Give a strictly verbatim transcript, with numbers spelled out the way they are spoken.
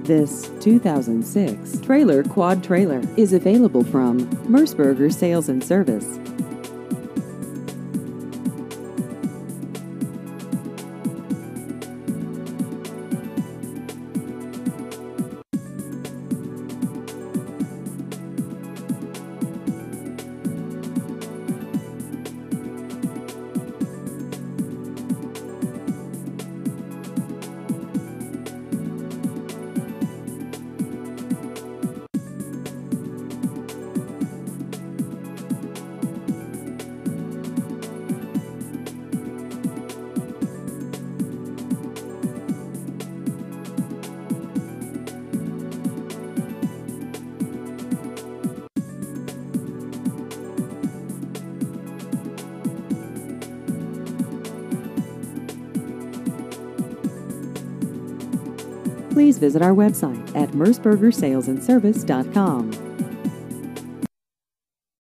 This two thousand six trailer quad trailer is available from Merceburger Sales and Service. Please visit our website at merceburger sales and service dot com.